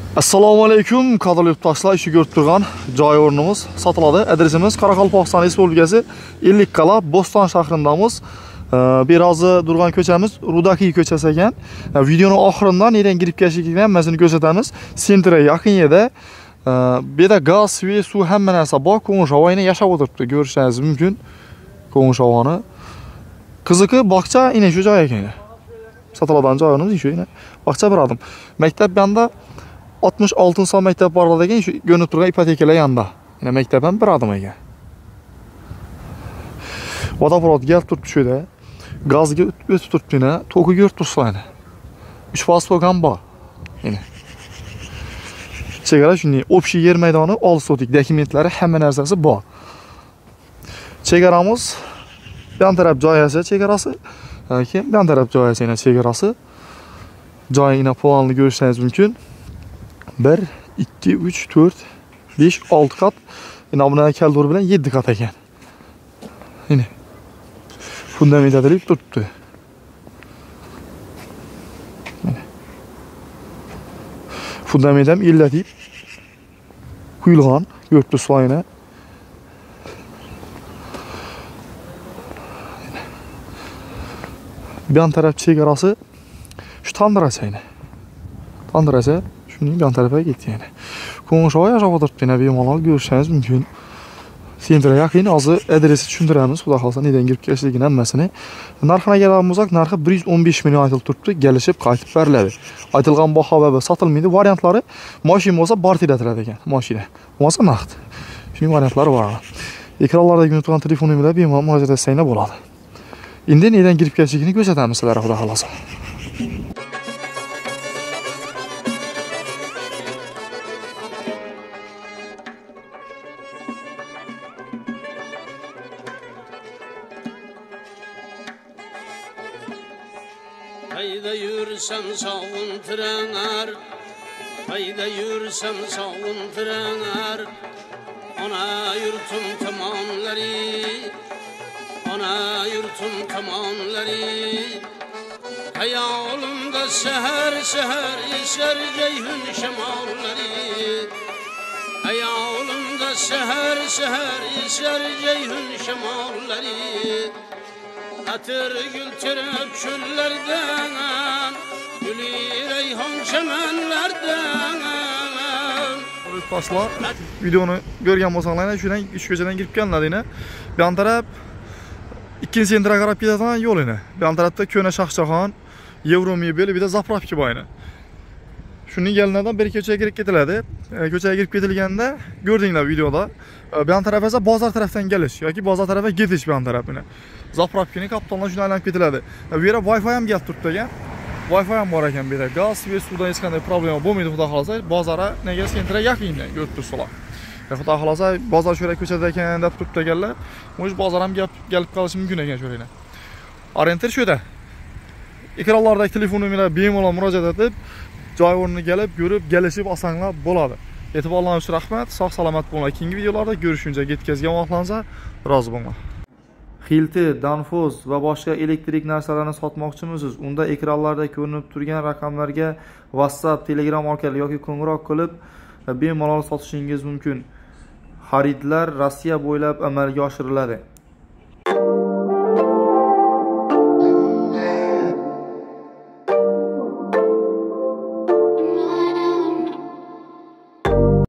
Assalomu alaykum, qadrli yurtdoshlar, ishni ko'rib turgan joy o'rnimiz sotiladi. Adresimiz Qoraqalpog'iston Respublikasi Ellikqal'a Bo'ston shahrindamiz. Birozi turgan ko'chamiz Rudakiy ko'chasi ekan. Videoning oxiridan nerdan kirib kelishligini hammasini ko'rsatamiz. Sentraga yaqin yerda bu yerda gaz, suv hamma narsa bor. Qo'ng'ishovayni yashab o'tiribdi. Ko'rishingiz mumkin. Qo'ng'ishovani. Qiziqi bog'cha ina shu joy ekan. Sotiladigan joyimiz shu ina. Bog'cha bir adım. Maktab yonida 66 son maktab bor ekan, shu ko'rinib turgan ipotekalar yonida. Yana maktab ham bir adım ekan. Vodoprovod kelib turibdi shu yerda. Gazga o'tib turibdi yana, to'ki ko'rib turibsizlar. 3 faz tok ham bor. Yana. Chegara shunday общий yer maydoni, olsotik dokumentlari, hamma narsasi bor. Chegaramiz yon taraf joyasi chegarasi, keyin yon taraf joyasi yana chegarasi. Joyini planni ko'rishingiz mumkin. 1, 2, 3, 4, 5, 6 kat. Yine bunun keldur bilen 7 kat ekan. Yine. Fundament edilip tuttu. Fundament hem illetip kuyulgan, yurtlu sulayına. Bir yan taraf chegarası şu tandırası yine. Tandırası şunun yan tarafa gitti yani. Qo'ng'ishovoy yashab o'tiribdi, yana bemalol ko'rishingiz mumkin. Sentraga yaqin, hozir adresi tushuntiramiz, xudo xolsa nedan kirib kelishligini hammasini. Narxini kelgan bo'lsak, narxi 115 million aytilib turibdi, kelishib qaytib beriladi. Aytilgan baho va sotilmaydi variantlari, mashina bo'lsa barter etiladi ekan, mashina. Bo'lmasa naqd. Shuning variantlari bor. Ekranlarda ko'rinib turgan telefonim bilan bemalol murojaat etsanglar bo'ladi. Endi nedan kirib kelishligini ko'rsatamiz sizlarga, xudo xolsa. Hayda yürüsem sağın trener, hayda yürüsem sağın trener. Ana yurtum tamamları, ana yurtum tamamları. Hayalımda seher seher eser ceyhun şemalları. Hayalımda seher seher eser ceyhun şemalları. Atır gültürüp çöllerden, gülü reyhan çemenlerden. Dostlar, videonu görgen bolsanglar, şuradan iş köşeden girip geldiler yine. Bir yan taraf ikinci sentra qarab ketadigan yo'l yine. Bir yan tarafda Köne Şaxçaxon, Yevromebel, bir de Zapravki bor yine. Şunun yanından bir ko'chaga kirib ketiladi. Ko'chaga kirib ketilganda ko'rdinglar videoda. Bu yan taraf esa bozor tarafdan kelish yoki bozor tarafiga ketish bu yan tarafini. Zapravkini kaptonlar shuni aylanib ketiladi. Bu yerda Wi-Fi ham kelib turibdi ekan. Wi-Fi ham bor ekan bu yerda. Gaz va suvdan hech qanday problema bo'lmaydi, xudo xolasa. Bozorga nega sentra yaqin ko'rib turibsizlar. Xudo xolasa bozor shura ko'chada ekan deb turibdi ekanlar. Mo'j bozor ham kelib qolishi mumkin ekan shurayna. Orientir shu yerda. Ekranlardagi telefonim bilan bemalol murojaat etib, joy o'rniga kelib, ko'rib, kelishib olsanglar bo'ladi. E'tiborlaringiz uchun rahmat. Sog' salomat bo'linglar. Keyingi videolarda ko'rishguncha yetkazgan vaqtlaringiz rozi bo'linglar. Xilti, Danfoz va boshqa elektrik narsalarni sotmoqchimisiz? Unda ekranlarda ko'rinib turgan raqamlarga WhatsApp, Telegram orqali yoki qo'ng'iroq qilib bemalol sotishingiz mumkin. Xaridlar Rossiya bo'ylab amalga oshiriladi.